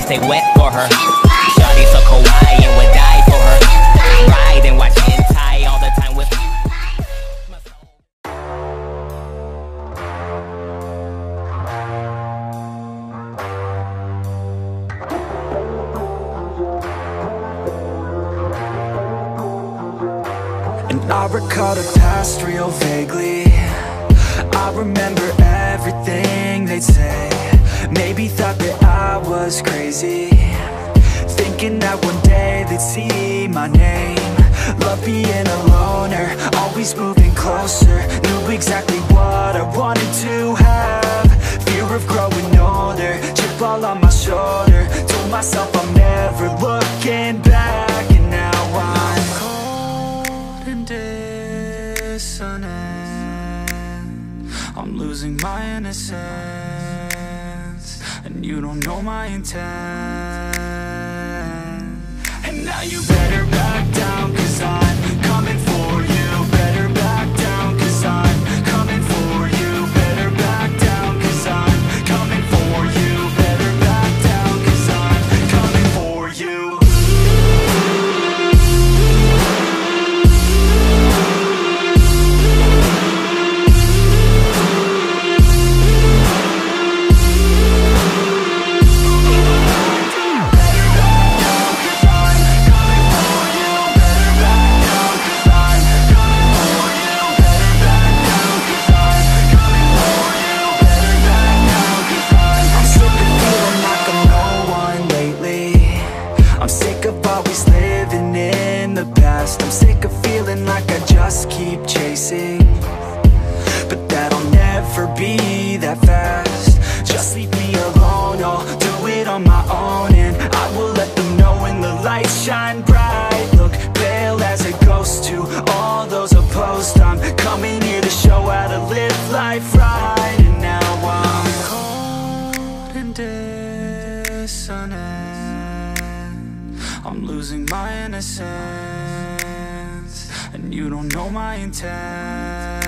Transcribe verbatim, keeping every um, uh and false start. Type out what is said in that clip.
stay wet for her. Shawty so kawaii and would die for her. Ride and watch hentai all the time with And I recall the past real vaguely. I remember everything they'd say. Maybe thought that I was crazy, thinking that one day they'd see my name. Love being a loner, always moving closer. Knew exactly what I wanted to have. Fear of growing older, chip all on my shoulder. Told myself I'm never looking back. And now I'm cold and dissonant. I'm losing my innocence, and you don't know my intent. And now you better back down, cause I'm coming for you. Better back down, cause I'm coming for you. Better back down, cause I'm coming for you. Better back down, cause I'm coming for you. I'm sick of feeling like I just keep chasing, but that'll never be that fast. Just leave me alone, I'll do it on my own. And I will let them know when the lights shine bright. Look pale as a ghost to all those opposed. I'm coming here to show how to live life right. And now I'm cold and dissonant. I'm losing my innocence, and you don't know my intent.